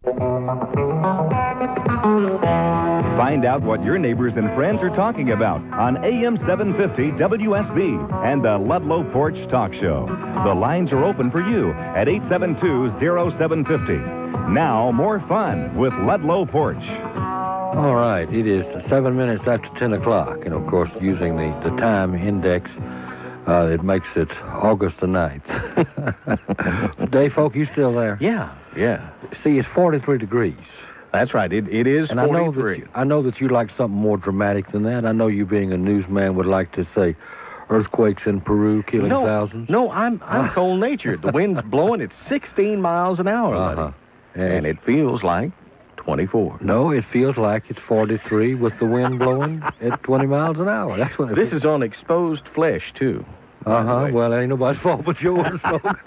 Find out what your neighbors and friends are talking about on AM 750 WSB and the Ludlow Porch Talk Show. The lines are open for you at 872-0750. Now, more fun with Ludlow Porch. All right, it is 7 minutes after 10 o'clock, and of course, using the time index, it makes it August the 9th. Dave Folk, you still there? Yeah. See, it's 43 degrees. That's right. It is and 43. I know that you like something more dramatic than that. I know you, being a newsman, would like to say earthquakes in Peru killing thousands. No, I'm cold-natured. The wind's blowing at 16 miles an hour, buddy. And it feels like 24. No, it feels like it's 43 with the wind blowing at 20 miles an hour. That's what This is on exposed flesh, too. Well, ain't nobody's fault but yours, folks.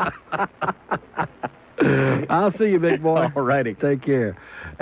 I'll see you, big boy. All righty. Take care.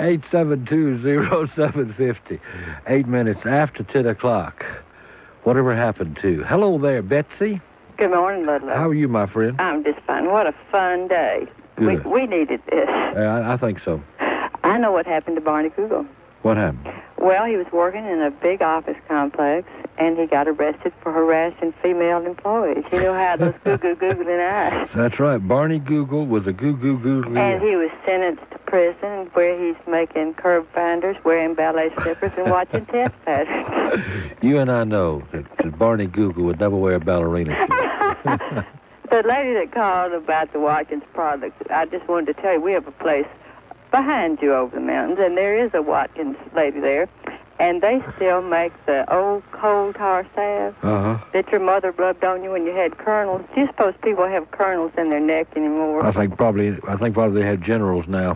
872-0750. 8 minutes after 10 o'clock. Whatever happened to? Hello there, Betsy. Good morning, Ludlow. How are you, my friend? I'm just fine. What a fun day. Good. We needed this. I think so. I know what happened to Barney Google. What happened? Well, he was working in a big office complex, and he got arrested for harassing female employees. You know how those googling eyes. That's right. Barney Google with a googling. And he was sentenced to prison where he's making curb finders, wearing ballet slippers, and watching test patterns. You and I know that Barney Google would never wear a ballerina shoe. The lady that called about the Watkins product, I just wanted to tell you, we have a place behind you over the mountains, and there is a Watkins lady there, and they still make the old coal tar salve that your mother rubbed on you when you had kernels. Do you suppose people have kernels in their neck anymore? I think probably they have generals now.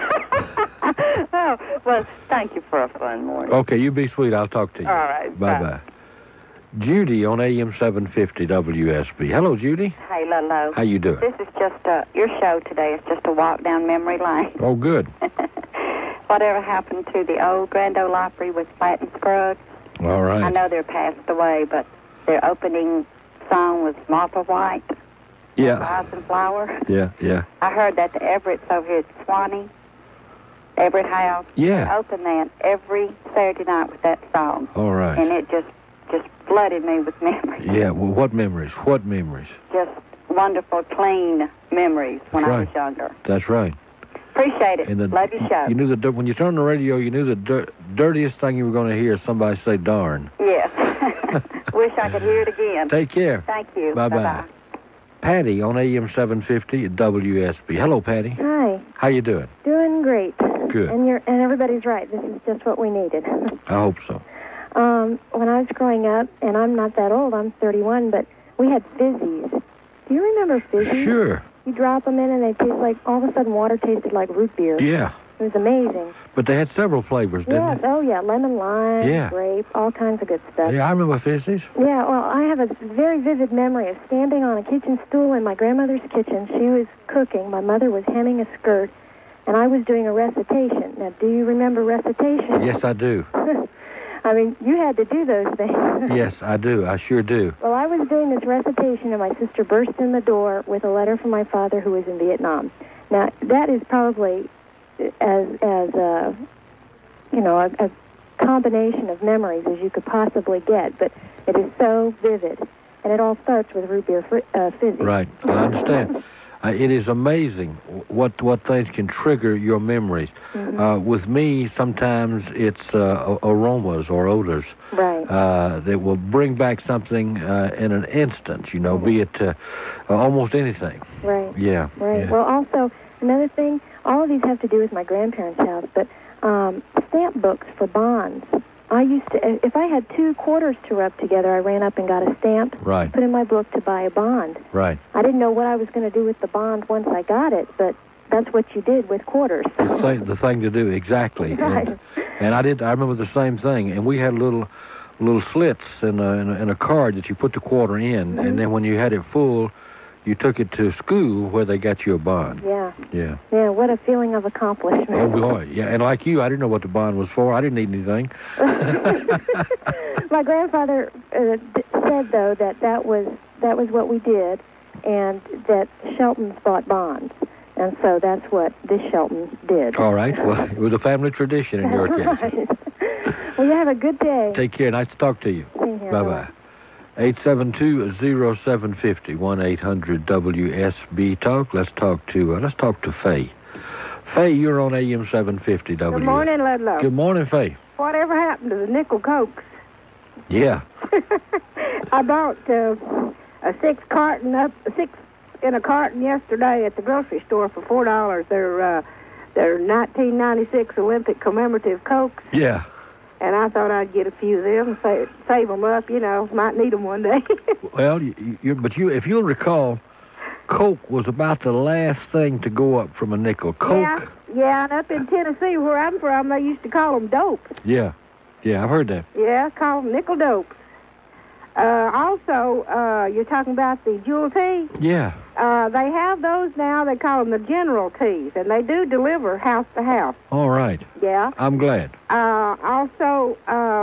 Oh, well, thank you for a fun morning. Okay, you be sweet. I'll talk to you. All right. Bye-bye. Judy on AM 750 WSB. Hello, Judy. Hey, Ludlow. How you doing? This is just your show today. It's just a walk down memory lane. Oh, good. Whatever happened to the old Grand Ole Opry with Flat and Scruggs? All right. I know they're passed away, but their opening song was Martha White. Yeah. Rise and Flower. Yeah. I heard that the Everett's over here at Swanee, Everett House. Yeah. They open that every Saturday night with that song. All right. And it just flooded me with memories. Yeah, well, what memories? What memories? Just wonderful, clean memories when I was younger. That's right. Appreciate it. Love your show. You knew when you turned the radio, you knew the dirtiest thing you were going to hear somebody say darn. Yes. Wish I could hear it again. Take care. Thank you. Bye-bye. Patty on AM 750 at WSB. Hello, Patty. Hi. How you doing? Doing great. Good. And everybody's right. This is just what we needed. I hope so. When I was growing up, and I'm not that old, I'm 31, but we had fizzies. Do you remember fizzies? Sure. You drop them in, and they taste like, all of a sudden, water tasted like root beer. Yeah. It was amazing. But they had several flavors, didn't they? Oh, yeah, lemon, lime, Yeah. grape, all kinds of good stuff. Yeah, I remember fizzies. Yeah, well, I have a very vivid memory of standing on a kitchen stool in my grandmother's kitchen. She was cooking. My mother was hemming a skirt, and I was doing a recitation. Now, do you remember recitation? Yes, I do. I mean, you had to do those things. Yes, I do. I sure do. Well, I was doing this recitation, and my sister burst in the door with a letter from my father who was in Vietnam. Now, that is probably as a combination of memories as you could possibly get, but it is so vivid, and it all starts with root beer fizzy. Right, I understand. It is amazing what things can trigger your memories. Mm-hmm. With me, sometimes it's aromas or odors that will bring back something in an instant, be it almost anything. Right. Yeah. Right. Yeah. Well, also, another thing, all of these have to do with my grandparents' house, but stamp books for bonds. I used to, if I had 2 quarters to rub together, I ran up and got a stamp, right, put in my book to buy a bond. Right. I didn't know what I was going to do with the bond once I got it, but that's what you did with quarters. The thing to do, exactly. Right. And I remember the same thing, and we had little slits in a card that you put the quarter in, and then when you had it full, you took it to school where they got you a bond. Yeah. Yeah. Yeah, what a feeling of accomplishment. Oh, boy. Yeah, and like you, I didn't know what the bond was for. I didn't need anything. My grandfather said, though, that was what we did, and that Shelton's bought bonds. And so that's what this Shelton did. All right. Well, it was a family tradition in your case. Right. Well, you have a good day. Take care. Nice to talk to you. Bye-bye. 872-0750, 1-800-WSB Talk. Let's talk to Faye. Faye, you're on AM 750 WS. Good morning, Ludlow. Good morning, Faye. Whatever happened to the nickel Cokes? Yeah. I bought a six in a carton yesterday at the grocery store for $4. They're 1996 Olympic commemorative Cokes. Yeah. And I thought I'd get a few of them, save them up, might need them one day. Well, if you'll recall, Coke was about the last thing to go up from a nickel. Coke. Yeah, and up in Tennessee, where I'm from, they used to call them dopes. Yeah, I've heard that. Yeah, call them nickel dopes. Also, you're talking about the Jewel tea? Yeah. They have those now. They call them the General teas, and they do deliver house to house. All right. Yeah. I'm glad. Also,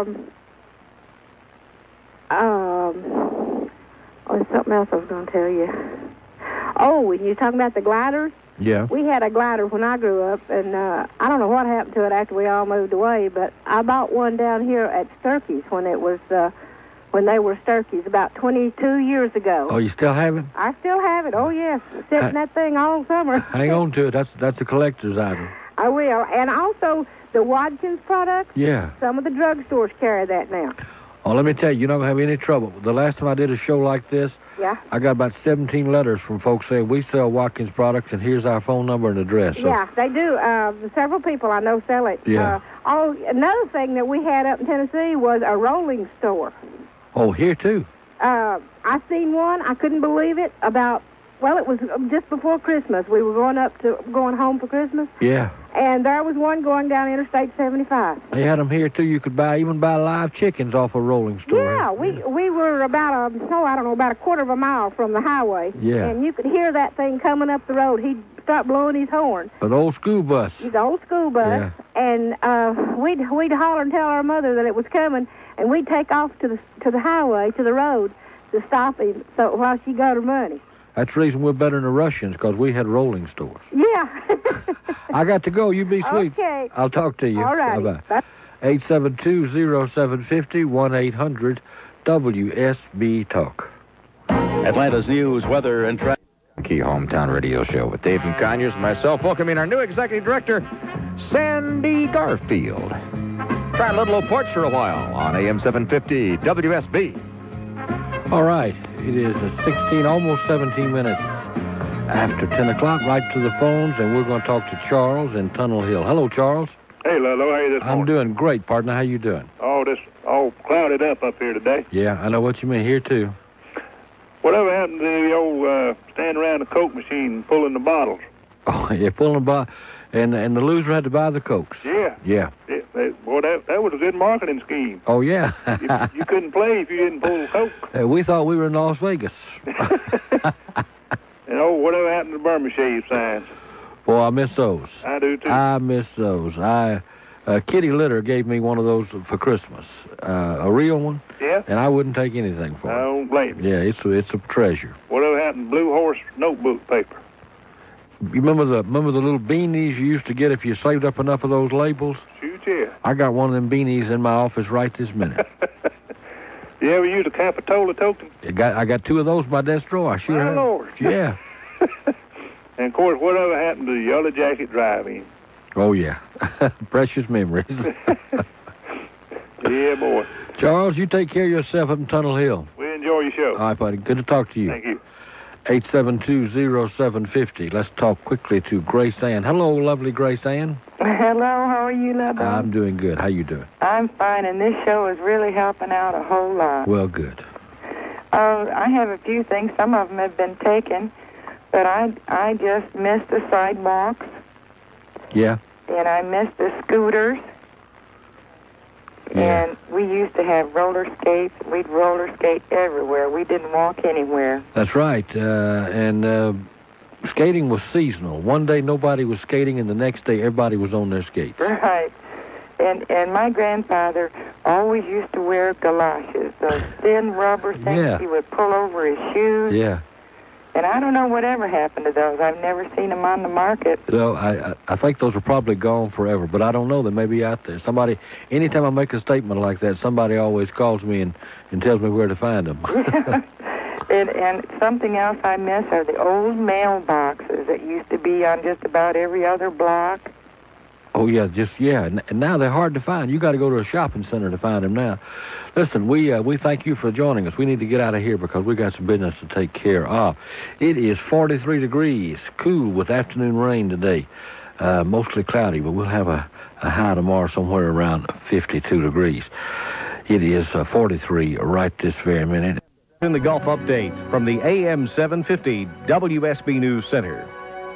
there's something else I was going to tell you. Oh, when you're talking about the gliders? Yeah. We had a glider when I grew up, and I don't know what happened to it after we all moved away, but I bought one down here at Sturkey's when it was... when they were Sturkeys about 22 years ago. Oh, you still have it? I still have it. Oh, yes. Sitting in that thing all summer. Hang on to it. That's a collector's item. I will. And also, the Watkins products. Yeah. Some of the drugstores carry that now. Oh, let me tell you, you're not going to have any trouble. The last time I did a show like this, yeah, I got about 17 letters from folks saying, we sell Watkins products, and here's our phone number and address. So. Yeah, they do. Several people I know sell it. Yeah. Another thing that we had up in Tennessee was a rolling store. Oh, here, too? I seen one. I couldn't believe it. It was just before Christmas. We were going home for Christmas. Yeah. And there was one going down Interstate 75. They had them here, too. You could even buy live chickens off a rolling store. Yeah, we were about a quarter of a mile from the highway. Yeah. And you could hear that thing coming up the road. He'd start blowing his horn. An old school bus. He's an old school bus. Yeah. And we'd holler and tell our mother that it was coming, and we'd take off to the highway, to the road, to stop him while she got her money. That's the reason we're better than the Russians, because we had rolling stores. Yeah. I got to go. You be sweet. Okay. I'll talk to you. All right. Bye-bye. 872-0750, 1-800-WSB Talk. Atlanta's news, weather, and traffic. Key Hometown Radio Show with Dave and Conyers and myself, welcoming our new executive director, Sandy Garfield. Try Ludlow Porch for a while on AM 750 WSB. All right. It is 16, almost 17 minutes after 10 o'clock. Right to the phones, and we're going to talk to Charles in Tunnel Hill. Hello, Charles. Hey, Ludlow. How are you this morning? I'm doing great, partner. How you doing? Oh, this all clouded up here today. Yeah, I know what you mean. Here, too. Whatever happened to the old stand around the Coke machine pulling the bottles? Oh, yeah, pulling the bottle. And the loser had to buy the Cokes. Yeah. Yeah. Boy, that was a good marketing scheme. Oh, yeah. you couldn't play if you didn't pull the Coke. We thought we were in Las Vegas. And whatever happened to the Burma shave signs? Boy, I miss those. I do, too. I miss those. Kitty Litter gave me one of those for Christmas. A real one. Yeah? And I wouldn't take anything for it. I don't blame you. Yeah, it's a treasure. Whatever happened to Blue Horse notebook paper? You remember the little beanies you used to get if you saved up enough of those labels? Shoot, yeah. I got one of them beanies in my office right this minute. You ever use a Capitola token? I got two of those in my desk drawer. I sure My have. Lord. Yeah. And, of course, whatever happened to the Yellow Jacket Drive-In? Oh, yeah. Precious memories. Yeah, boy. Charles, you take care of yourself up in Tunnel Hill. We enjoy your show. All right, buddy. Good to talk to you. Thank you. 872-0750. Let's talk quickly to Grace Ann. Hello, lovely Grace Ann. Hello, how are you, Ludlow? I'm doing good. How you doing? I'm fine, and this show is really helping out a whole lot. Well, good. I have a few things. Some of them have been taken, but I just miss the sidewalks. Yeah. And I miss the scooters. Yeah. And we used to have roller skates. We'd roller skate everywhere. We didn't walk anywhere. That's right. And skating was seasonal. One day nobody was skating, and the next day everybody was on their skates. Right. And my grandfather always used to wear galoshes, those thin rubber things Yeah. he would pull over his shoes. Yeah. And I don't know whatever happened to those. I've never seen them on the market. So I think those are probably gone forever, but I don't know. They may be out there. Somebody, anytime I make a statement like that, somebody always calls me and tells me where to find them. And something else I miss are the old mailboxes that used to be on just about every other block. Oh, yeah, and now they're hard to find. You got to go to a shopping center to find them now. Listen, we thank you for joining us. We need to get out of here because we got some business to take care of. It is 43 degrees, cool with afternoon rain today. Mostly cloudy, but we'll have a high tomorrow somewhere around 52 degrees. It is 43 right this very minute. In the Gulf Update from the AM 750 WSB News Center.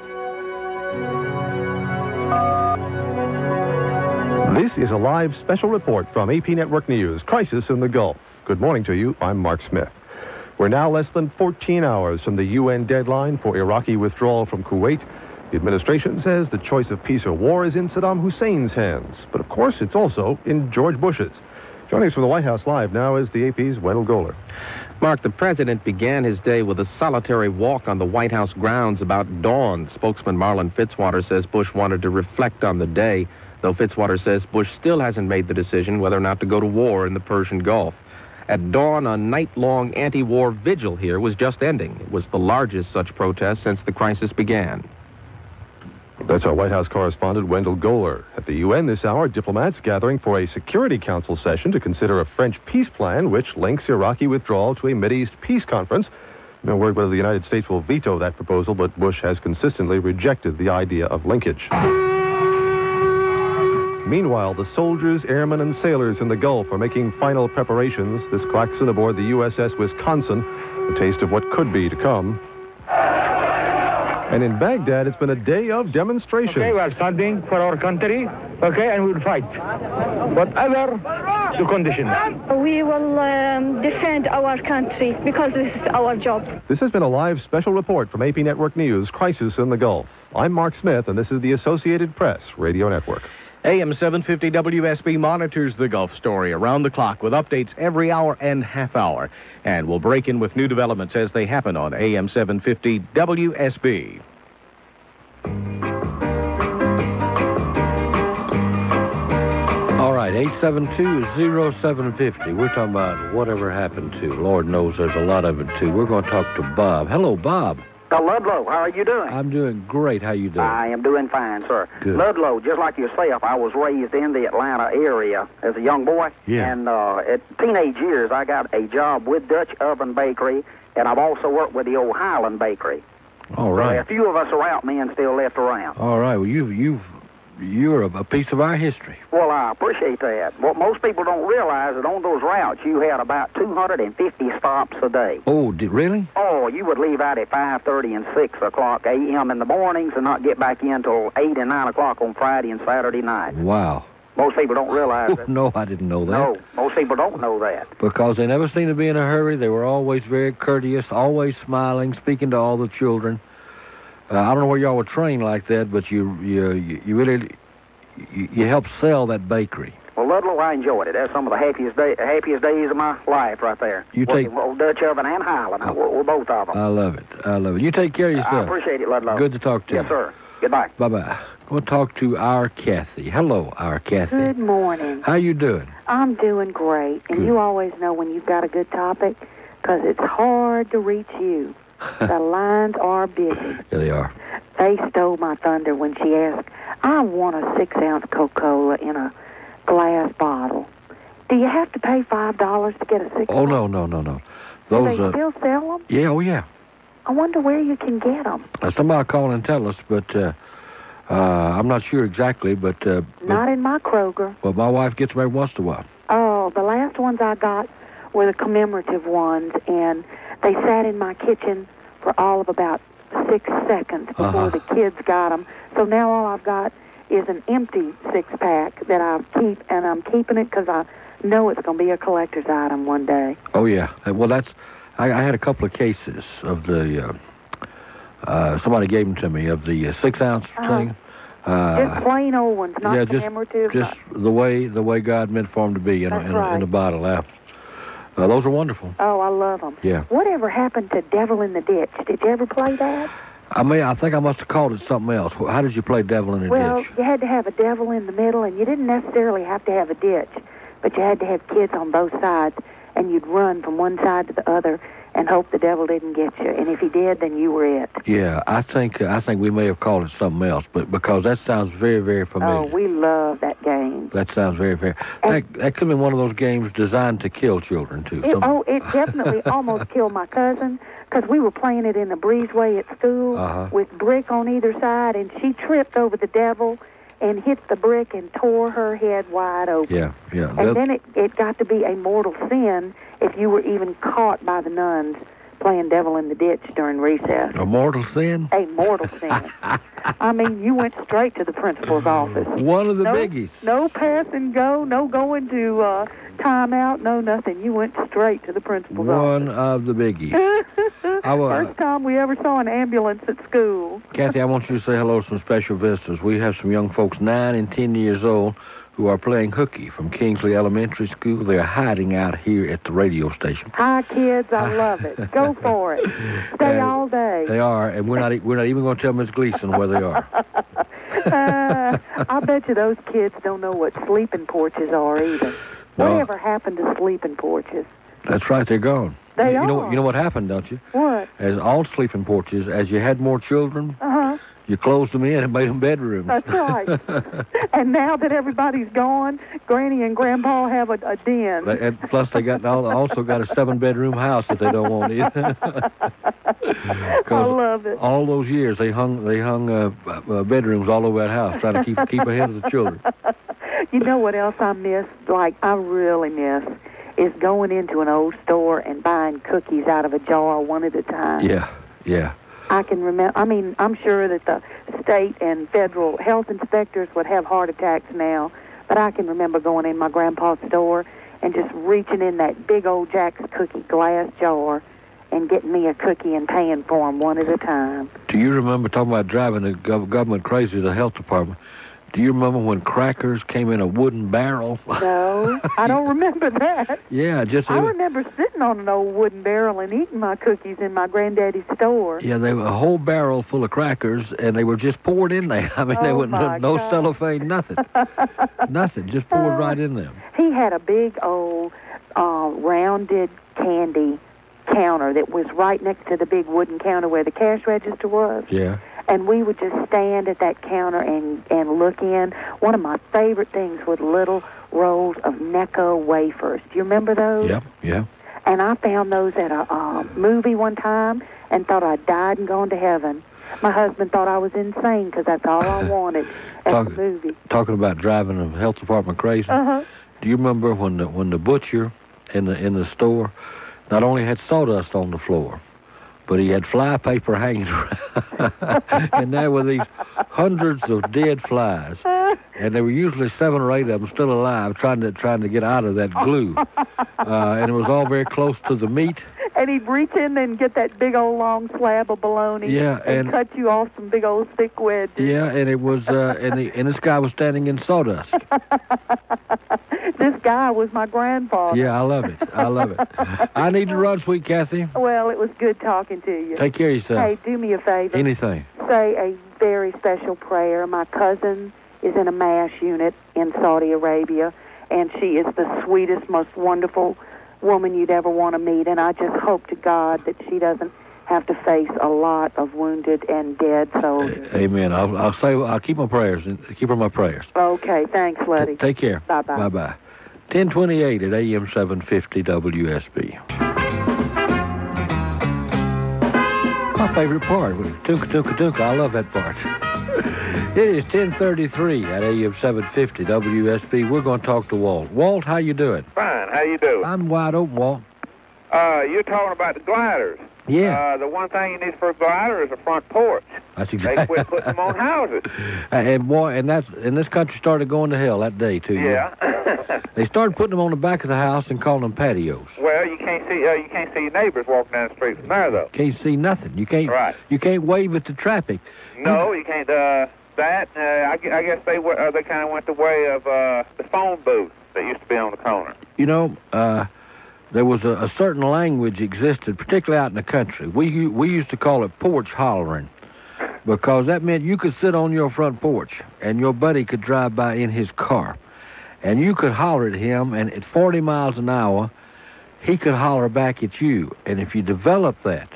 This is a live special report from AP Network News, Crisis in the Gulf. Good morning to you. I'm Mark Smith. We're now less than 14 hours from the UN deadline for Iraqi withdrawal from Kuwait. The administration says the choice of peace or war is in Saddam Hussein's hands. But of course, it's also in George Bush's. Joining us from the White House Live now is the AP's Wendell Goler. Mark, the president began his day with a solitary walk on the White House grounds about dawn. Spokesman Marlon Fitzwater says Bush wanted to reflect on the day, though Fitzwater says Bush still hasn't made the decision whether or not to go to war in the Persian Gulf. At dawn, a night-long anti-war vigil here was just ending. It was the largest such protest since the crisis began. That's our White House correspondent, Wendell Goler. At the UN this hour, diplomats gathering for a Security Council session to consider a French peace plan which links Iraqi withdrawal to a Mideast peace conference. No word whether the United States will veto that proposal, but Bush has consistently rejected the idea of linkage. Meanwhile, the soldiers, airmen, and sailors in the Gulf are making final preparations. This klaxon aboard the USS Wisconsin, a taste of what could be to come. And in Baghdad, it's been a day of demonstrations. Okay, we are standing for our country, okay, and we will fight. Whatever the conditions. We will defend our country because this is our job. This has been a live special report from AP Network News, Crisis in the Gulf. I'm Mark Smith, and this is the Associated Press Radio Network. AM 750 WSB monitors the Gulf story around the clock with updates every hour and half hour. And we'll break in with new developments as they happen on AM 750 WSB. All right, 872-0750. We're talking about whatever happened to. Lord knows there's a lot of it, too. We're going to talk to Bob. Hello, Bob. Ludlow, how are you doing? I'm doing great. How you doing? I am doing fine, sir. Good. Ludlow, just like yourself, I was raised in the Atlanta area as a young boy. Yeah. And at teenage years, I got a job with Dutch Oven Bakery, and I've also worked with the old Highland Bakery. All right. A few of us are out, men still left around. All right. Well, you're a piece of our history. Well, I appreciate that. What most people don't realize is that on those routes, you had about 250 stops a day. Oh, really? Oh, you would leave out at 5:30 and 6 o'clock a.m. in the mornings and not get back in until 8 and 9 o'clock on Friday and Saturday night. Wow. Most people don't realize that. No, I didn't know that. No, most people don't know that. Because they never seemed to be in a hurry. They were always very courteous, always smiling, speaking to all the children. I don't know where y'all were trained like that, but you really helped sell that bakery. Well, Ludlow, I enjoyed it. That's some of the happiest days of my life right there. Working with old Dutch Oven and Highland. I worked with both of them. I love it. You take care of yourself. I appreciate it, Ludlow. Good to talk to you. Yes, sir. Goodbye. Bye-bye. We'll talk to our Kathy. Hello, our Kathy. Good morning. How you doing? I'm doing great. And you always know when you've got a good topic because it's hard to reach you. The lines are busy. Yeah, they are. They stole my thunder when she asked, I want a 6-ounce Coca-Cola in a glass bottle. Do you have to pay $5 to get a 6-ounce? Oh, no. Those, Do they still sell them? Yeah, oh, yeah. I wonder where you can get them. Somebody call and tell us, but I'm not sure exactly, but... Not in my Kroger. But my wife gets them every once in a while. Oh, the last ones I got were the commemorative ones, and they sat in my kitchen for all of about 6 seconds before the kids got them. So now all I've got is an empty 6-pack that I keep, and I'm keeping it because I know it's going to be a collector's item one day. Oh, yeah. Well, I had a couple of cases of the... somebody gave them to me, of the 6-ounce thing. Just plain old ones, not commemorative. Just the way God meant for them to be in a bottle. Those are wonderful. Oh, I love them. Yeah. Whatever happened to Devil in the Ditch? Did you ever play that? I think I must have called it something else. How did you play Devil in the Well, Ditch? you had to have a devil in the middle, and you didn't necessarily have to have a ditch, but you had to have kids on both sides, and you'd run from one side to the other and hope the devil didn't get you. And if he did, then you were it. Yeah, I think we may have called it something else, but because that sounds very, very familiar. Oh, we love that game. That sounds very, very... That could have been one of those games designed to kill children, too. It definitely almost killed my cousin, because we were playing it in a breezeway at school with brick on either side, and she tripped over the devil and hit the brick and tore her head wide open. Yeah. And then it got to be a mortal sin if you were even caught by the nuns playing Devil in the Ditch during recess. A mortal sin? A mortal sin. I mean, you went straight to the principal's office. One of the biggies. No pass and go, no going to timeout, no nothing. You went straight to the principal's office. One of the biggies. First time we ever saw an ambulance at school. Kathy, I want you to say hello to some special visitors. We have some young folks, 9 and 10 years old, who are playing hooky from Kingsley Elementary School. They're hiding out here at the radio station. Hi, kids. I love it. Go for it. Stay all day. They are, and we're not even going to tell Miss Gleason where they are. I bet you those kids don't know what sleeping porches are either. No. Whatever happened to sleeping porches? That's right. They're gone. They you are. You know what happened, don't you? What? As all sleeping porches, as you had more children, you closed them in and made them bedrooms. That's right. And now that everybody's gone, Granny and Grandpa have a den. And plus, they also got a 7-bedroom house that they don't want either. I love it. All those years, they hung bedrooms all over that house, trying to keep ahead of the children. You know what else I miss? Like, I really miss is going into an old store and buying cookies out of a jar one at a time. Yeah. I can remember, I'm sure that the state and federal health inspectors would have heart attacks now, but I can remember going in my grandpa's store and just reaching in that big old Jack's cookie glass jar and getting me a cookie and paying for them one at a time. Do you remember, talking about driving the government crazy, the health department, do you remember when crackers came in a wooden barrel? No, I don't remember that. Yeah, I remember sitting on an old wooden barrel and eating my cookies in my granddaddy's store. Yeah, they were a whole barrel full of crackers, and they were just poured in there. I mean, they were no cellophane, nothing. Nothing, just poured right in them. He had a big old rounded candy counter that was right next to the big wooden counter where the cash register was. Yeah. And we would just stand at that counter and look in. One of my favorite things was little rolls of Necco wafers. Do you remember those? Yeah. And I found those at a movie one time and thought I'd died and gone to heaven. My husband thought I was insane because that's all I wanted at the movie. Talking about driving the health department crazy. Do you remember when the butcher in the store not only had sawdust on the floor, but he had fly paper hanging around. And there were these hundreds of dead flies. And there were usually 7 or 8 of them still alive trying to get out of that glue. And it was all very close to the meat. And he'd reach in and get that big old long slab of bologna and cut you off some big old thick wedges. Yeah, and it was and this guy was standing in sawdust. This guy was my grandfather. Yeah, I love it. I need to run, sweet Kathy. Well, it was good talking to you. Take care of yourself. Hey, do me a favor. Anything. Say a very special prayer. My cousin is in a MASH unit in Saudi Arabia, and she is the sweetest, most wonderful woman you'd ever want to meet, and I just hope to God that she doesn't have to face a lot of wounded and dead soldiers. Amen. I'll keep my prayers. Keep her in my prayers. Okay, thanks, Letty. Take care. Bye-bye. Bye-bye. 1028 at AM 750 WSB. My favorite part was Toonka Toonka Toonka. I love that part. It is 10:33 at AM 750 WSB. We're going to talk to Walt. Walt, how you doing? Fine. How you doing? I'm wide open, Walt. You're talking about the gliders. Yeah. The one thing you need for a glider is a front porch. That's exactly. They quit putting them on houses. And this country started going to hell that day too. Yeah. They started putting them on the back of the house and calling them patios. Well, you can't see your neighbors walking down the street from there though. Can't see nothing. You can't. Right. You can't wave at the traffic. No, you can't. I guess they kind of went the way of the phone booth that used to be on the corner. You know, there was a certain language existed, particularly out in the country. We used to call it porch hollering, because that meant you could sit on your front porch and your buddy could drive by in his car, and you could holler at him, and at 40 miles an hour, he could holler back at you. And if you develop that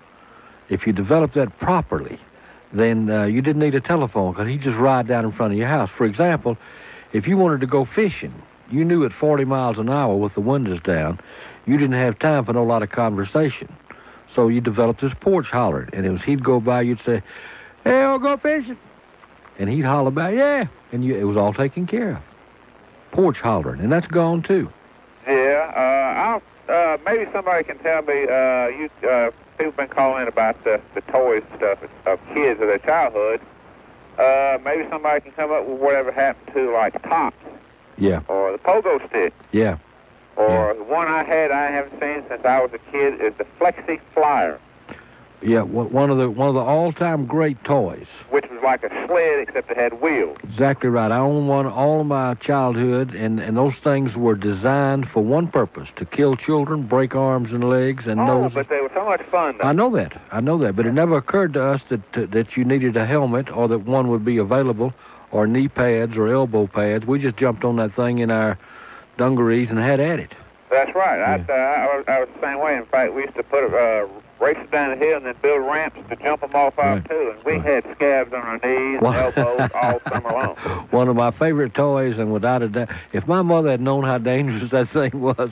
properly, then you didn't need a telephone, because he'd just ride down in front of your house. For example, if you wanted to go fishing, you knew at 40 miles an hour with the windows down, you didn't have time for no lot of conversation. So you developed this porch hollering, and he'd go by, you'd say, "Hey, I'll go fishing." And he'd holler back, "Yeah." And it was all taken care of. Porch hollering, and that's gone too. Yeah, maybe somebody can tell me, people been calling in about the toys and stuff of kids of their childhood. Maybe somebody can come up with whatever happened to, like, Tops. Yeah. Or the pogo stick. Yeah. Or the one I haven't seen since I was a kid, is the Flexi Flyer. Yeah, one of the all-time great toys. Which was like a sled, except it had wheels. Exactly right. I owned one all of my childhood, and those things were designed for one purpose: to kill children, break arms and legs and noses. But they were so much fun, though. I know that, but it never occurred to us that you needed a helmet, or that one would be available, or knee pads or elbow pads. We just jumped on that thing in our dungarees and had at it. That's right. Yeah. I was the same way. In fact, we used to put races down the hill and then build ramps to jump them off out, too. And we had scabs on our knees and elbows all summer long. One of my favorite toys, and without a doubt, if my mother had known how dangerous that thing was.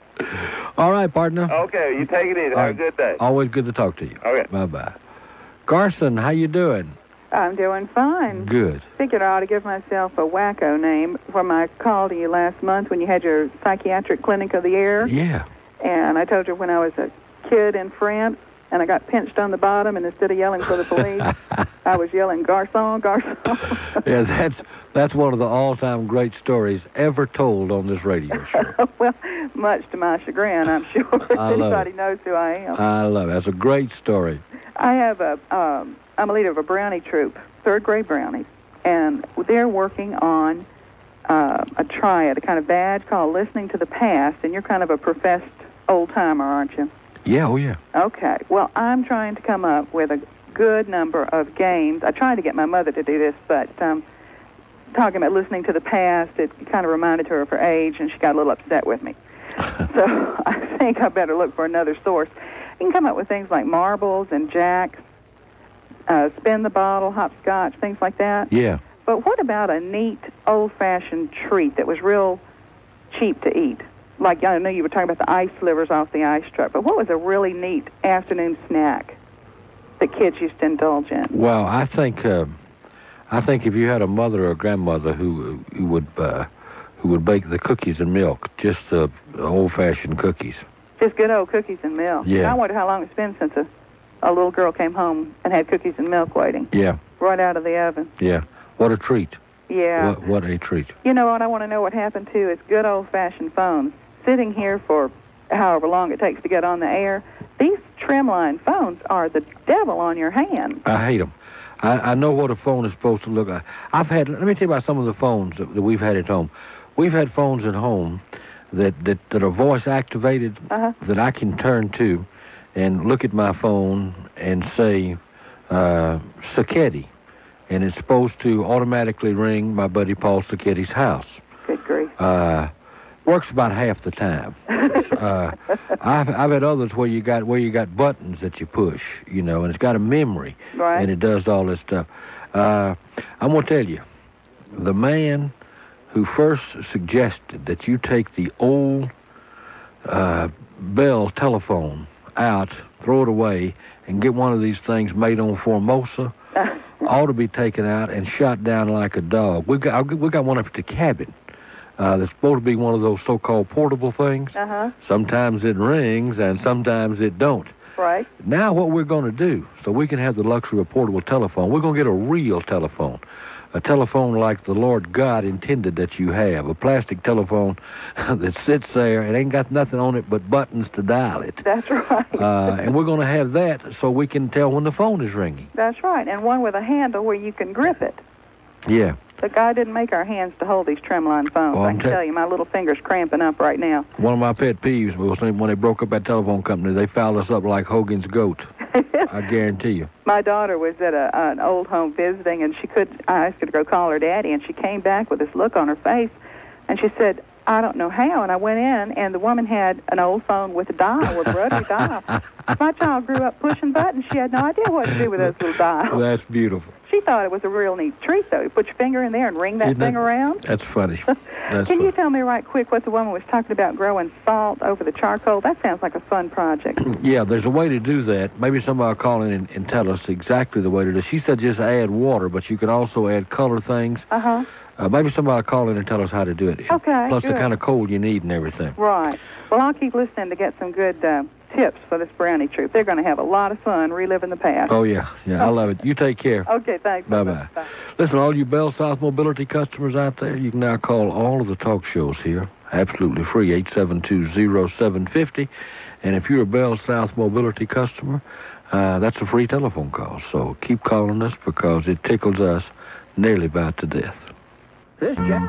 All right, partner. Okay, you take it easy. Have a good day. Always good to talk to you. Okay. Bye-bye. Garson, how you doing? I'm doing fine. Good. Figured I ought to give myself a wacko name from my call to you last month when you had your psychiatric clinic of the year. Yeah. And I told you when I was a kid in France and I got pinched on the bottom, and instead of yelling for the police, I was yelling, "Garçon, garçon." Yeah, that's one of the all-time great stories ever told on this radio show. Well, much to my chagrin, I'm sure. Anybody knows who I am. I love it. That's a great story. I have I'm a leader of a brownie troop, third-grade brownies, and they're working on a triad, a kind of badge called Listening to the Past, and you're kind of a professed old-timer, aren't you? Yeah, oh yeah. Okay. Well, I'm trying to come up with a good number of games. I tried to get my mother to do this, but talking about listening to the past, it kind of reminded her of her age, and she got a little upset with me. So I think I better look for another source. You can come up with things like marbles and jacks, spin the bottle, hopscotch, things like that. Yeah. But what about a neat, old-fashioned treat that was real cheap to eat? Like, I know you were talking about the ice slivers off the ice truck, but what was a really neat afternoon snack that kids used to indulge in? Well, I think if you had a mother or a grandmother who would bake the cookies and milk, just the old-fashioned cookies. Just good old cookies and milk. Yeah. I wonder how long it's been since a little girl came home and had cookies and milk waiting. Yeah. Right out of the oven. Yeah. What a treat. Yeah. What a treat. You know what I want to know what happened to is good old-fashioned phones. Sitting here for however long it takes to get on the air, these trimline phones are the devil on your hand. I hate them. I know what a phone is supposed to look like. Let me tell you about some of the phones that we've had at home. We've had phones at home that are voice activated, that I can turn to and look at my phone and say, Sacchetti. And it's supposed to automatically ring my buddy Paul Sacchetti's house. Good grief. Works about half the time. I've had others where you got buttons that you push, and it's got a memory, right, and it does all this stuff. I'm gonna tell you, the man who first suggested that you take the old Bell telephone out, throw it away, and get one of these things made on Formosa, ought to be taken out and shot down like a dog. We got one up at the cabin. That's supposed to be one of those so-called portable things. Sometimes it rings and sometimes it don't. Right. Now what we're going to do, so we can have the luxury of portable telephone, we're going to get a real telephone. A telephone like the Lord God intended that you have. A plastic telephone that sits there and ain't got nothing on it but buttons to dial it. That's right. And we're going to have that so we can tell when the phone is ringing. That's right. And one with a handle where you can grip it. Yeah. The guy didn't make our hands to hold these trimline phones. Well, I can tell you, my little finger's cramping up right now. One of my pet peeves was when they broke up that telephone company, they fouled us up like Hogan's goat. I guarantee you. My daughter was at an old home visiting, and I asked her to go call her daddy, and she came back with this look on her face, and she said, I don't know how. And I went in, and the woman had an old phone with a dial, with a rotary dial. My child grew up pushing buttons. She had no idea what to do with those little dials. That's beautiful. She thought it was a real neat treat, though. You put your finger in there and ring that thing around. That's funny. Can you tell me right quick what the woman was talking about, growing salt over the charcoal? That sounds like a fun project. Yeah, there's a way to do that. Maybe somebody will call in and tell us exactly the way to do it. She said just add water, but you can also add color things. Uh-huh. Maybe somebody will call in and tell us how to do it. Okay, Plus good. the kind of coal you need and everything. Right. Well, I'll keep listening to get some good tips for this brownie troop. They're going to have a lot of fun reliving the past. Oh, yeah. I love it. You take care. Okay, thanks. Bye-bye. Bye. Listen, all you Bell South Mobility customers out there, you can now call all of the talk shows here, absolutely free, 872-0750. And if you're a Bell South Mobility customer, that's a free telephone call. So keep calling us because it tickles us nearly about to death. This Jack.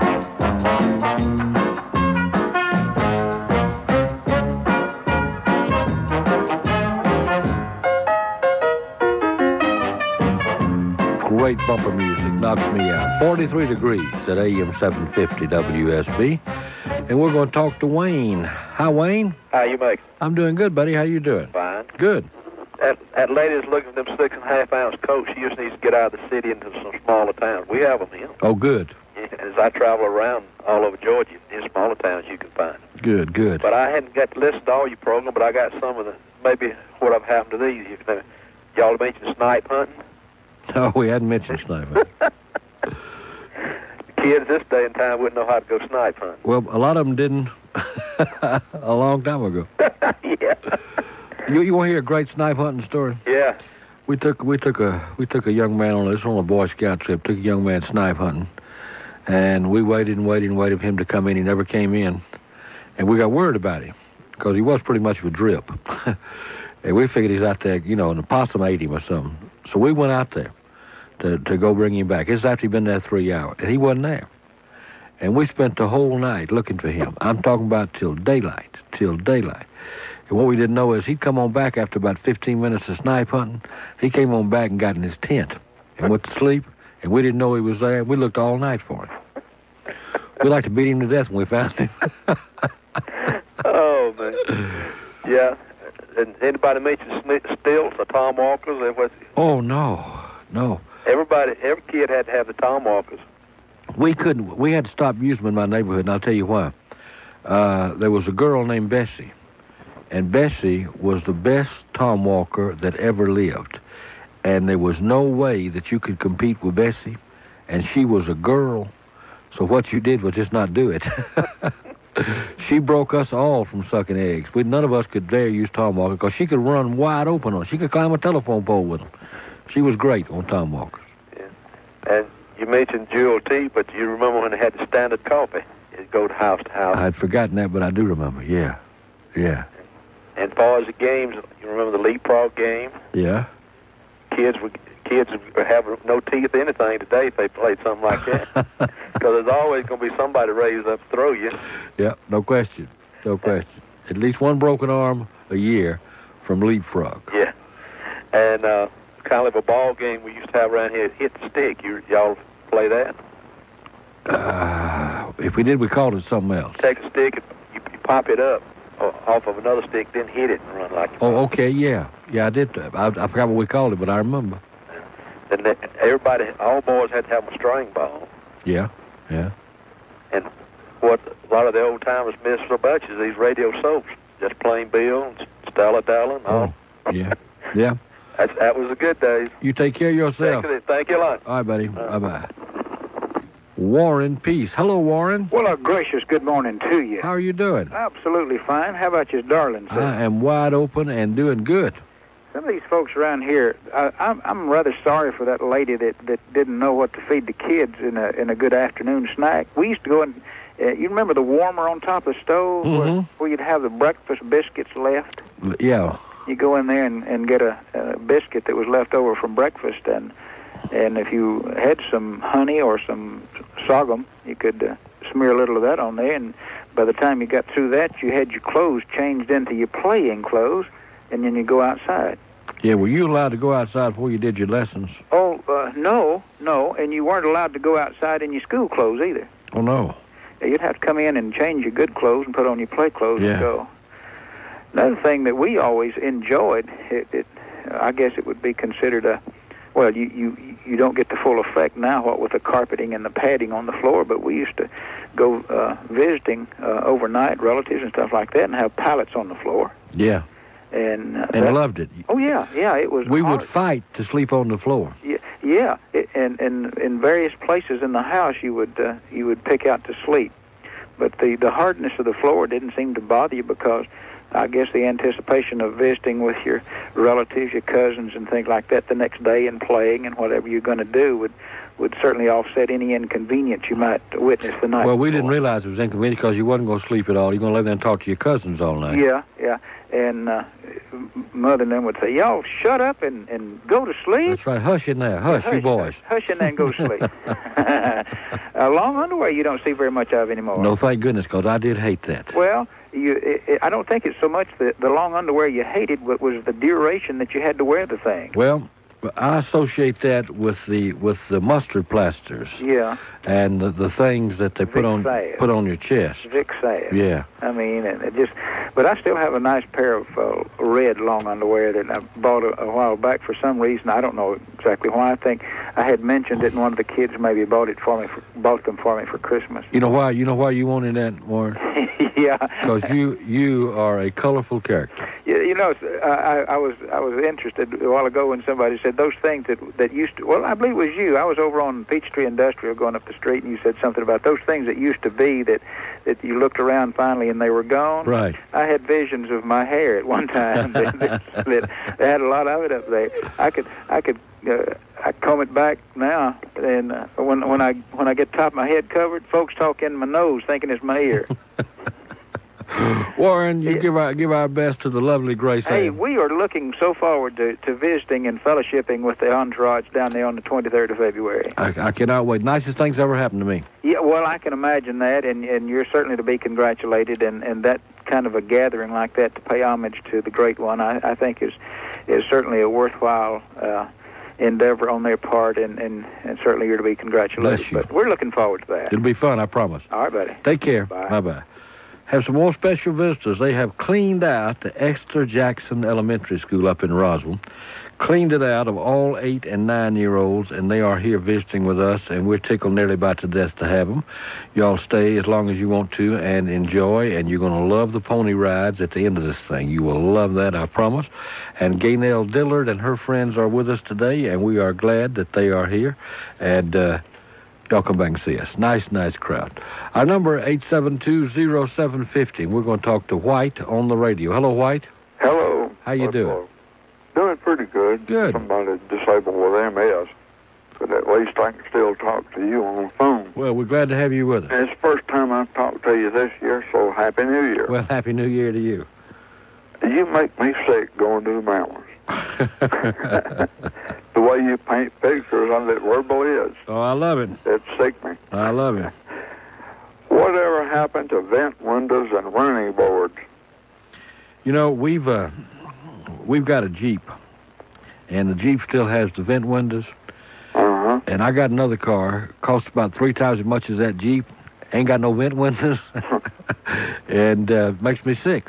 Great bumper music, knocks me out. 43 degrees at AM 750 WSB. And we're going to talk to Wayne. Hi, Wayne. How you make? I'm doing good, buddy. How you doing? Fine. Good. That lady's looking for them 6.5-ounce Cokes. She just needs to get out of the city into some smaller towns. We have them here. Oh, good. As I travel around all over Georgia, in smaller towns you can find them. Good, good. But I hadn't got to listen to all your program, but I got some of the, maybe what have happened to these. Y'all mentioned snipe hunting. Oh, we hadn't mentioned snipe hunting. Kids this day and time wouldn't know how to go snipe hunting. Well, a lot of them didn't a long time ago. Yeah. You want to hear a great snipe hunting story? Yeah. We took a young man on this on a Boy Scout trip. Took a young man snipe hunting, and we waited for him to come in. He never came in, and we got worried about him because he was pretty much of a drip. And we figured he's out there, and the possum ate him or something. So we went out there to go bring him back. This is after he'd been there 3 hours, and he wasn't there. And we spent the whole night looking for him. I'm talking about till daylight. And what we didn't know is he'd come on back after about 15 minutes of snipe hunting. He came on back and got in his tent and went to sleep, and we didn't know he was there. We looked all night for him. We'd like to beat him to death when we found him. Oh, man. Yeah. And anybody mention stilts or tom walkers? Oh, no. Every kid had to have the tom walkers. We couldn't. We had to stop using them in my neighborhood, and I'll tell you why. There was a girl named Bessie, and Bessie was the best tom walker that ever lived. And there was no way that you could compete with Bessie, and she was a girl. So what you did was just not do it. She broke us all from sucking eggs. None of us could dare use tom walkers because she could run wide open on. She could climb a telephone pole with them. She was great on tom walkers. Yeah. And you mentioned Jewel Tea, but you remember when they had the standard coffee? It'd go house to house. I'd forgotten that, but I do remember. Yeah. And as far as the games, you remember the leapfrog game? Yeah. Kids would have no teeth or anything today if they played something like that. Because there's always going to be somebody raised up to throw you. Yeah, no question. At least one broken arm a year from leapfrog. Yeah. And kind of a ball game we used to have around here, hit the stick. Y'all play that? If we did, we called it something else. Take a stick and you pop it up off of another stick, then hit it and run like it. Oh, okay, yeah. Yeah, I did. I forgot what we called it, but I remember. And all boys had to have a string ball. Yeah. And what a lot of the old timers miss so much is these radio soaps, just Plain Bill and Stella Della and all. Yeah. That was the good days. You take care of yourself. Thank you a lot. All right, buddy. Bye-bye. Warren Peace. Hello, Warren. Well, gracious good morning to you. How are you doing? Absolutely fine. How about you, darling? Sir? I am wide open and doing good. Some of these folks around here, I'm rather sorry for that lady that didn't know what to feed the kids in a good afternoon snack. We used to go and you remember the warmer on top of the stove where you'd have the breakfast biscuits left? Yeah. You go in there and get a biscuit that was left over from breakfast, and And if you had some honey or some sorghum, you could smear a little of that on there, and by the time you got through that, you had your clothes changed into your playing clothes, and then you go outside. Yeah, were you allowed to go outside before you did your lessons? Oh, no, and you weren't allowed to go outside in your school clothes either. Oh, no. You'd have to come in and change your good clothes and put on your play clothes and go. Another thing that we always enjoyed, I guess it would be considered well, you don't get the full effect now, what with the carpeting and the padding on the floor, but we used to go visiting overnight, relatives and stuff like that, and have pallets on the floor. Yeah. And loved it. Oh, yeah, it was We hard. would fight to sleep on the floor. Yeah, and in various places in the house you would pick out to sleep. But the hardness of the floor didn't seem to bother you because I guess the anticipation of visiting with your relatives, your cousins and things like that the next day and playing and whatever you're going to do would certainly offset any inconvenience you might witness the night Well, we before. didn't realize it was inconvenient because you wasn't going to sleep at all. You're going to lay there and talk to your cousins all night. Yeah. And Mother and them would say, y'all shut up and go to sleep. That's right. Hush in there. Hush, you boys. Hush in there and go to sleep. Long underwear you don't see very much of anymore. No, thank goodness, because I did hate that. Well, I don't think it's so much the long underwear you hated, but was the duration that you had to wear the thing. Well, I associate that with the mustard plasters. Yeah. And the things that they put on your chest. Vic Sass. Yeah. I mean, but I still have a nice pair of red long underwear that I bought a while back for some reason. I don't know exactly why. I think I had mentioned it, and one of the kids maybe bought them for me for Christmas. You know why? You know why you wanted that, Warren? Yeah. Because you are a colorful character. You know, I was interested a while ago when somebody said those things that used to. Well, I believe it was you. I was over on Peachtree Industrial going up the street, and you said something about those things that used to be that you looked around finally and they were gone. Right. I had visions of my hair at one time that they had a lot of it up there. I comb it back now, and when I get the top of my head covered, folks talk in my nose thinking it's my ear. Warren, you give our best to the lovely Grace. Hey, we are looking so forward to visiting and fellowshipping with the entourage down there on the 23rd of February. I cannot wait. Nicest thing's ever happened to me. Yeah, well, I can imagine that, and you're certainly to be congratulated, and that kind of a gathering like that to pay homage to the great one, I think is certainly a worthwhile endeavor on their part, and certainly you're to be congratulated. Bless you. But we're looking forward to that. It'll be fun, I promise. All right, buddy. Take care. Bye. Bye-bye. Have some more special visitors. They have cleaned out the Exeter Jackson Elementary School up in Roswell. Cleaned it out of all 8 and 9-year-olds, and they are here visiting with us, and we're tickled nearly about to death to have them. Y'all stay as long as you want to and enjoy, and you're going to love the pony rides at the end of this thing. You will love that, I promise. And Gaynell Dillard and her friends are with us today, and we are glad that they are here. And y'all come back and see us. Nice crowd. Our number, 872-0750. We're going to talk to White on the radio. Hello, White. Hello. How you doing? Doing pretty good. Good. Somebody disabled with MS, but at least I can still talk to you on the phone. Well, we're glad to have you with us. And it's the first time I've talked to you this year, so Happy New Year. Well, Happy New Year to you. You make me sick going to the mountains. The way you paint pictures on it verbally is. Oh, I love it. It sick me. I love it. Whatever happened to vent windows and running boards? You know, we've got a Jeep, and the Jeep still has the vent windows. Uh-huh. And I got another car, costs about 3 times as much as that Jeep, ain't got no vent windows, and makes me sick.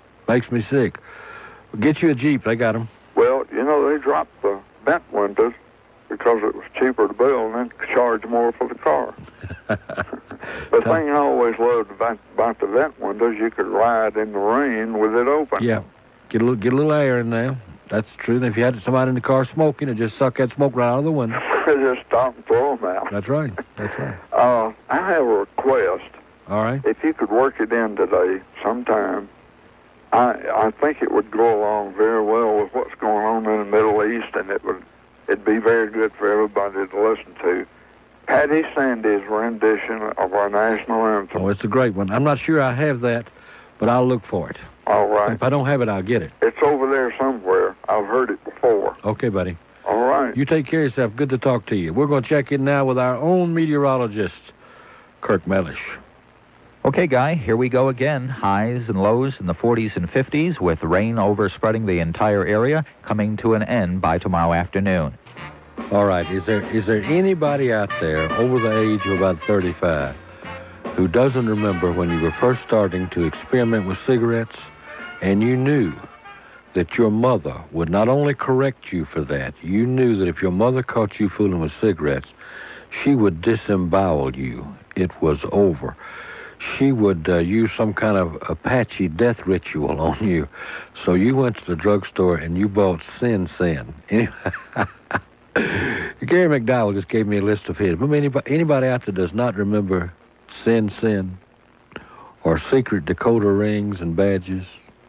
Get you a Jeep, they got them. Well, you know, they dropped the vent windows because it was cheaper to build and then charge more for the car. The thing I always loved about the vent windows, you could ride in the rain with it open. Yeah, get a little air in there. That's true. And if you had somebody in the car smoking, it just suck that smoke right out of the window. Just stop and throw them out. That's right. I have a request. All right. If you could work it in today sometime, I think it would go along very well with what's going on in the Middle East, and it'd be very good for everybody to listen to. Patty Sandy's rendition of our national anthem. Oh, it's a great one. I'm not sure I have that, but I'll look for it. All right. If I don't have it, I'll get it. It's over there somewhere. I've heard it before. Okay, buddy. All right. You take care of yourself. Good to talk to you. We're going to check in now with our own meteorologist, Kirk Mellish. Okay, Guy, here we go again. Highs and lows in the 40s and 50s with rain overspreading the entire area, coming to an end by tomorrow afternoon. All right. Is there anybody out there over the age of about 35 who doesn't remember when you were first starting to experiment with cigarettes and you knew that your mother would not only correct you for that, you knew that if your mother caught you fooling with cigarettes, she would disembowel you. It was over. She would use some kind of Apache death ritual on you. So you went to the drugstore and you bought Sin Sin. Gary McDowell just gave me a list of his. Anybody out there does not remember Sin Sin or secret Dakota rings and badges?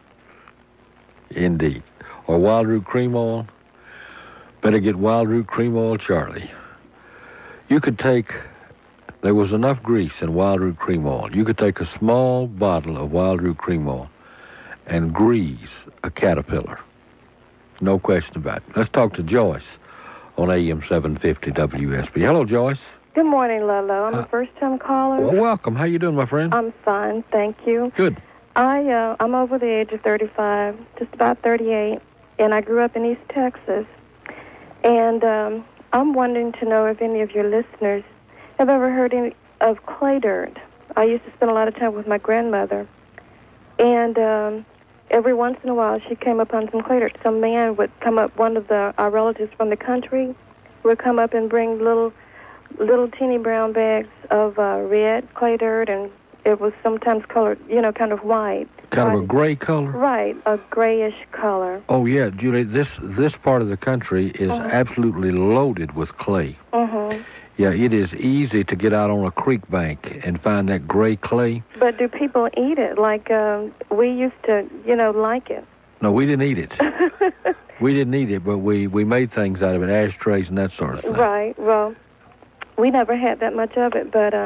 Indeed. Or Wild Root Cream Oil? Better get Wild Root Cream Oil Charlie. You could take... There was enough grease in Wild Root Cream Oil. You could take a small bottle of Wild Root Cream Oil and grease a caterpillar. No question about it. Let's talk to Joyce on AM 750 WSB. Hello, Joyce. Good morning, Lolo. I'm a first-time caller. Well, welcome. How you doing, my friend? I'm fine, thank you. Good. I'm over the age of 35, just about 38, and I grew up in East Texas. And I'm wanting to know if any of your listeners have ever heard of clay dirt. I used to spend a lot of time with my grandmother, and every once in a while she came upon some clay dirt. Some man would come up, one of our relatives from the country would come up and bring little teeny brown bags of red clay dirt, and it was sometimes colored, kind of white. Kind of a gray color? Right, a grayish color. Oh, yeah, Julie, this part of the country is absolutely loaded with clay. Yeah, it is easy to get out on a creek bank and find that gray clay. But do people eat it like we used to, like it? No, we didn't eat it. We didn't eat it, but we made things out of it, ashtrays and that sort of thing. Right, well, we never had that much of it, but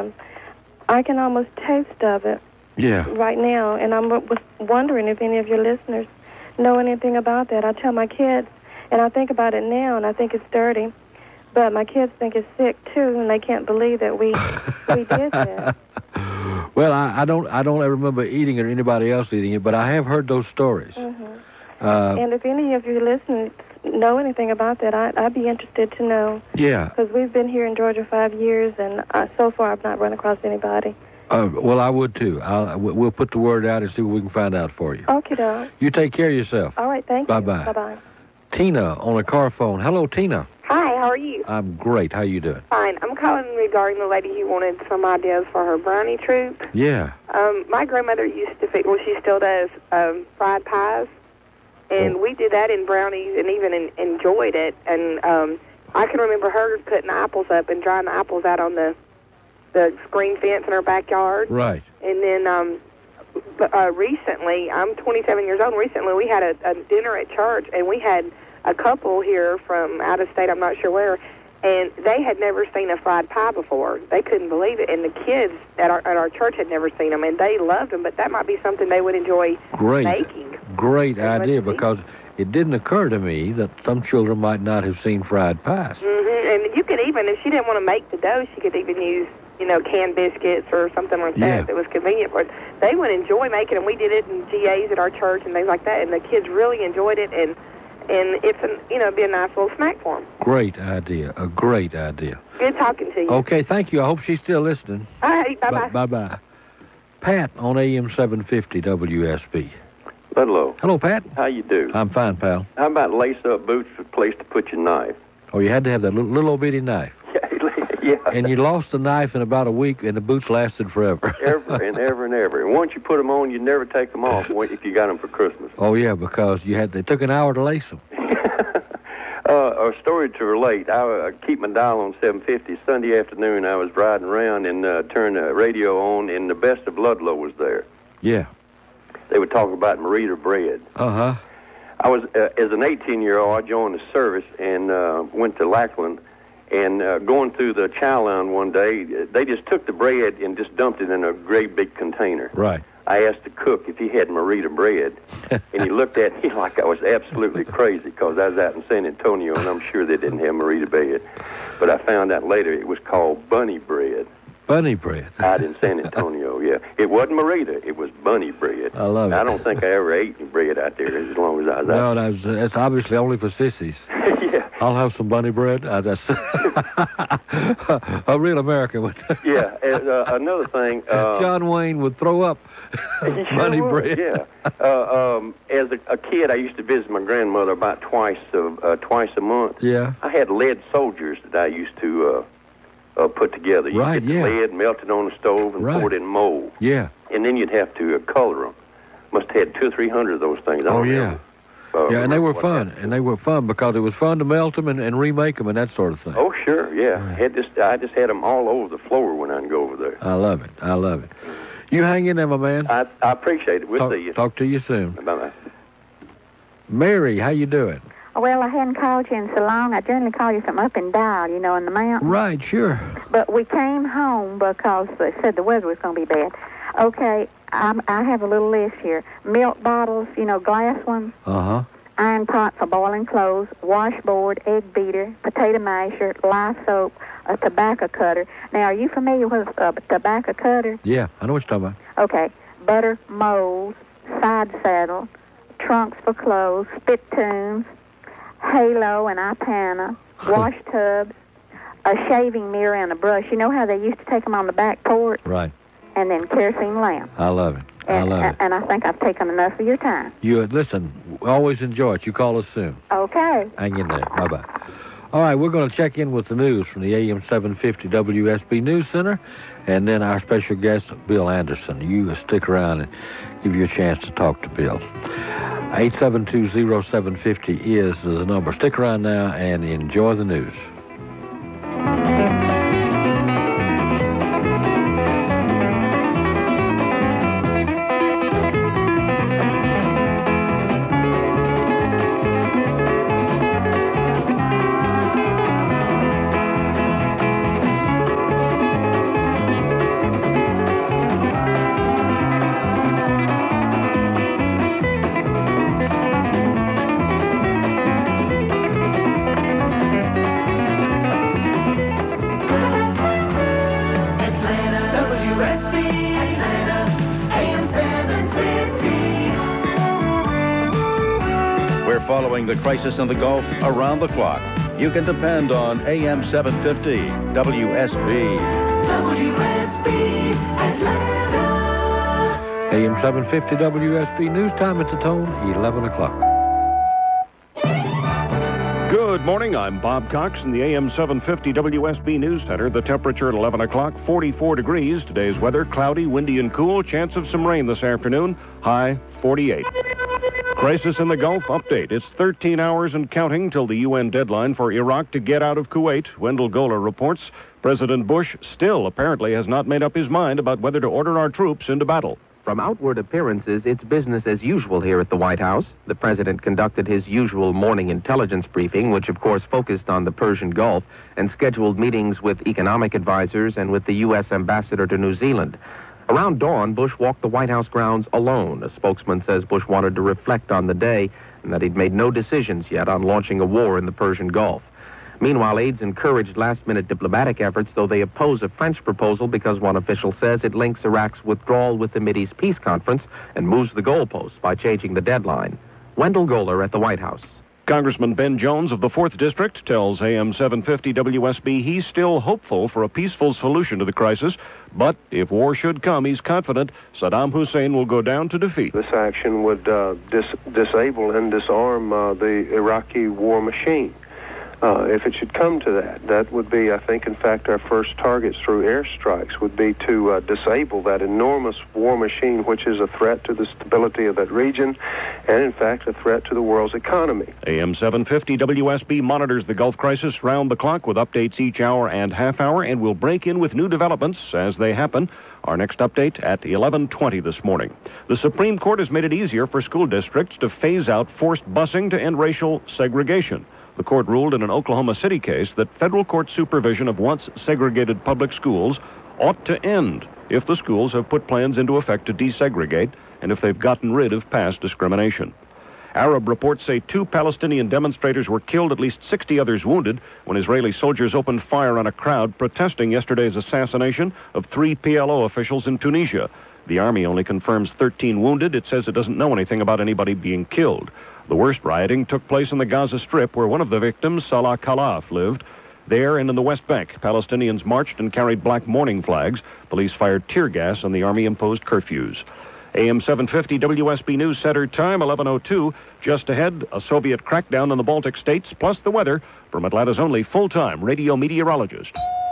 I can almost taste of it. Yeah. Right now, and I was wondering if any of your listeners know anything about that. I tell my kids, and I think about it now, and I think it's dirty, but my kids think it's sick too, and they can't believe that we did that. Well, I don't ever remember eating it or anybody else eating it, but I have heard those stories. And if any of your listeners know anything about that, I'd be interested to know. Yeah. Because we've been here in Georgia 5 years, and so far I've not run across anybody. Well, I would too. We'll put the word out and see what we can find out for you. Okay, doc. You take care of yourself. All right, thank you. Bye-bye. Bye-bye. Tina on a car phone. Hello, Tina. Hi, how are you? I'm great. How you doing? Fine. I'm calling regarding the lady who wanted some ideas for her brownie troupe. Yeah. My grandmother used to she still does, fried pies. And we did that in brownies and even enjoyed it. And I can remember her putting apples up and drying the apples out on the screen fence in her backyard. Right. And then recently, I'm 27 years old, and recently we had a dinner at church, and we had a couple here from out of state, I'm not sure where, and they had never seen a fried pie before. They couldn't believe it, and the kids at our church had never seen them, and they loved them, but that might be something they would enjoy making. Great idea, because it didn't occur to me that some children might not have seen fried pies. And you could even, if she didn't want to make the dough, she could even use, canned biscuits or something like that that was convenient for it. They would enjoy making them. We did it in GAs at our church and things like that, and the kids really enjoyed it, and it's be a nice little snack for them. Great idea. A great idea. Good talking to you. Okay, thank you. I hope she's still listening. All right, bye-bye. Bye-bye. Pat on AM 750 WSB. Hello. Hello, Pat. How you do? I'm fine, pal. How about lace-up boots with a place to put your knife? Oh, you had to have that little bitty knife. Yeah. And you lost the knife in about a week, and the boots lasted forever. Ever and ever and ever. And once you put them on, you never take them off if you got them for Christmas. Oh, yeah, because they took an hour to lace them. A story to relate. I keep my dial on 750. Sunday afternoon, I was riding around and turned the radio on, and the Best of Ludlow was there. Yeah. They were talking about Marita bread. Uh-huh. I was, as an 18-year-old, I joined the service and went to Lackland. And going through the chow line one day, they just took the bread and just dumped it in a great big container. Right. I asked the cook if he had Marita bread, and he looked at me like I was absolutely crazy because I was out in San Antonio, and I'm sure they didn't have Marita bread. But I found out later it was called bunny bread. Bunny bread. Out in San Antonio, yeah. It wasn't Marita, it was bunny bread. I love it. I don't think I ever ate any bread out there as long as I was out. No, that's obviously only for sissies. Yeah. I'll have some bunny bread. That's a real American would. Yeah, and, another thing. John Wayne would throw up bunny bread. Yeah. As a kid, I used to visit my grandmother about twice a month. Yeah. I had lead soldiers that I used to put together. You Right, get the yeah. lead melted on the stove and Right. poured in mold. Yeah. And then you'd have to color them. Must have had 200 or 300 of those things. I Oh, don't yeah. remember. Yeah, and they were what fun. And they were fun because it was fun to melt them and remake them and that sort of thing. Oh, sure, yeah. I just had them all over the floor when I'd go over there. I love it. I love it. You hang in there, my man. I appreciate it. We'll see you. Talk to you soon. Bye-bye. Mary, how you doing? Well, I hadn't called you in so long. I generally call you from up and down, in the mountains. Right, sure. But we came home because they said the weather was going to be bad. Okay, I have a little list here. Milk bottles, glass ones. Uh-huh. Iron pot for boiling clothes, washboard, egg beater, potato masher, lye soap, a tobacco cutter. Now, are you familiar with a tobacco cutter? Yeah, I know what you're talking about. Okay. Butter molds, side saddle, trunks for clothes, spittoons, halo and eye-panna, wash tubs, a shaving mirror and a brush. You know how they used to take them on the back porch? Right. And then kerosene lamp. I love it. I love it. And I think I've taken enough of your time. You listen, always enjoy it. You call us soon. Okay. Hang in there. Bye-bye. All right, we're going to check in with the news from the AM 750 WSB News Center, and then our special guest, Bill Anderson. You stick around and give you a chance to talk to Bill. 872-0750 is the number. Stick around now and enjoy the news. Following the crisis in the Gulf around the clock. You can depend on AM 750 WSB. WSB Atlanta. AM 750 WSB News Time at the Tone, 11 o'clock. Good morning. I'm Bob Cox in the AM 750 WSB News Center. The temperature at 11 o'clock, 44 degrees. Today's weather, cloudy, windy, and cool. Chance of some rain this afternoon. High 48. Crisis in the Gulf update. It's 13 hours and counting till the UN deadline for Iraq to get out of Kuwait. Wendell Goler reports President Bush still apparently has not made up his mind about whether to order our troops into battle. From outward appearances, it's business as usual here at the White House. The president conducted his usual morning intelligence briefing, which of course focused on the Persian Gulf, and scheduled meetings with economic advisors and with the U.S. ambassador to New Zealand. Around dawn, Bush walked the White House grounds alone. A spokesman says Bush wanted to reflect on the day and that he'd made no decisions yet on launching a war in the Persian Gulf. Meanwhile, aides encouraged last-minute diplomatic efforts, though they oppose a French proposal because one official says it links Iraq's withdrawal with the Mideast Peace Conference and moves the goalposts by changing the deadline. Wendell Goler at the White House. Congressman Ben Jones of the 4th District tells AM 750 WSB he's still hopeful for a peaceful solution to the crisis, but if war should come, he's confident Saddam Hussein will go down to defeat. This action would disable and disarm the Iraqi war machine. If it should come to that, that would be, I think, in fact, our first targets through airstrikes would be to disable that enormous war machine, which is a threat to the stability of that region and, in fact, a threat to the world's economy. AM 750 WSB monitors the Gulf crisis round the clock with updates each hour and half hour, and will break in with new developments as they happen. Our next update at 11:20 this morning. The Supreme Court has made it easier for school districts to phase out forced busing to end racial segregation. The court ruled in an Oklahoma City case that federal court supervision of once segregated public schools ought to end if the schools have put plans into effect to desegregate and if they've gotten rid of past discrimination. Arab reports say 2 Palestinian demonstrators were killed, at least 60 others wounded, when Israeli soldiers opened fire on a crowd protesting yesterday's assassination of 3 PLO officials in Tunisia. The army only confirms 13 wounded. It says it doesn't know anything about anybody being killed. The worst rioting took place in the Gaza Strip, where one of the victims, Salah Khalaf, lived. There and in the West Bank, Palestinians marched and carried black mourning flags. Police fired tear gas and the army imposed curfews. AM 750 WSB News Center time, 11:02. Just ahead, a Soviet crackdown on the Baltic states, plus the weather from Atlanta's only full-time radio meteorologist.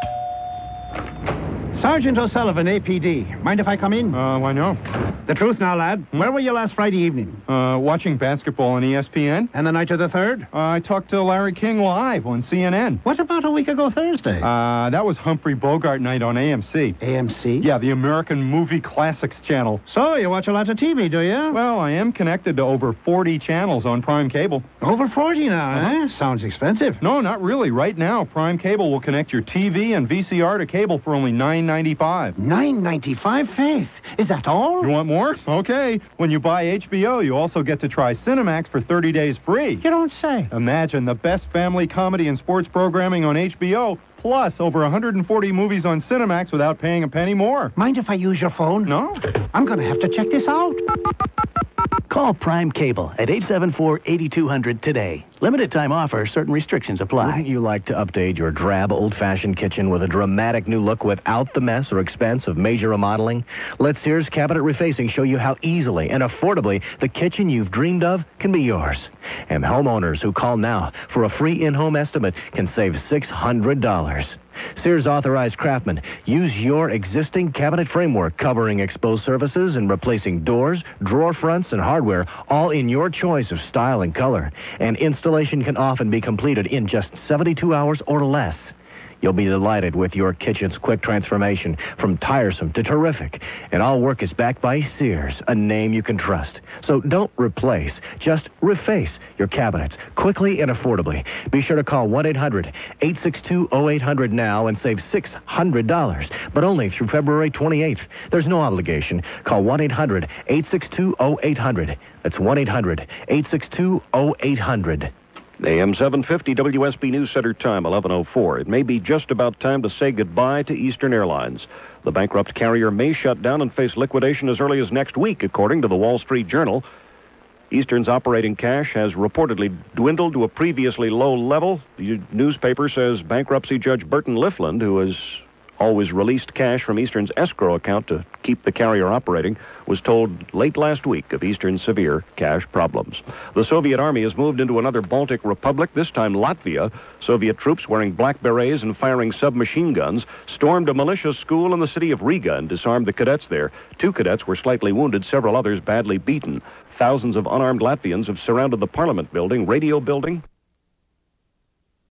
Sergeant O'Sullivan, APD. Mind if I come in? Why no? The truth now, lad. Where were you last Friday evening? Watching basketball on ESPN. And the night of the 3rd? I talked to Larry King live on CNN. What about a week ago Thursday? That was Humphrey Bogart night on AMC. AMC? Yeah, the American Movie Classics channel. So, you watch a lot of TV, do you? Well, I am connected to over 40 channels on Prime Cable. Over 40 now, eh? Sounds expensive. No, not really. Right now, Prime Cable will connect your TV and VCR to cable for only $9.95. $9.95, Faith? Is that all? You want more? Okay. When you buy HBO, you also get to try Cinemax for 30 days free. You don't say. Imagine the best family comedy and sports programming on HBO, plus over 140 movies on Cinemax without paying a penny more. Mind if I use your phone? No. I'm going to have to check this out. Call Prime Cable at 874-8200 today. Limited time offer, certain restrictions apply. Wouldn't you like to update your drab, old-fashioned kitchen with a dramatic new look without the mess or expense of major remodeling? Let Sears Cabinet Refacing show you how easily and affordably the kitchen you've dreamed of can be yours. And homeowners who call now for a free in-home estimate can save $600. Sears authorized craftsmen use your existing cabinet framework covering exposed surfaces and replacing doors, drawer fronts, and hardware, all in your choice of style and color. And installation can often be completed in just 72 hours or less. You'll be delighted with your kitchen's quick transformation from tiresome to terrific. And all work is backed by Sears, a name you can trust. So don't replace, just reface your cabinets quickly and affordably. Be sure to call 1-800-862-0800 now and save $600, but only through February 28th. There's no obligation. Call 1-800-862-0800. That's 1-800-862-0800. AM 750 WSB News Center time, 11:04. It may be just about time to say goodbye to Eastern Airlines. The bankrupt carrier may shut down and face liquidation as early as next week, according to the Wall Street Journal. Eastern's operating cash has reportedly dwindled to a previously low level. The newspaper says bankruptcy judge Burton Lifland, who has always released cash from Eastern's escrow account to keep the carrier operating, was told late last week of Eastern's severe cash problems. The Soviet Army has moved into another Baltic republic, this time Latvia. Soviet troops wearing black berets and firing submachine guns stormed a militia school in the city of Riga and disarmed the cadets there. 2 cadets were slightly wounded, several others badly beaten. Thousands of unarmed Latvians have surrounded the parliament building, radio building,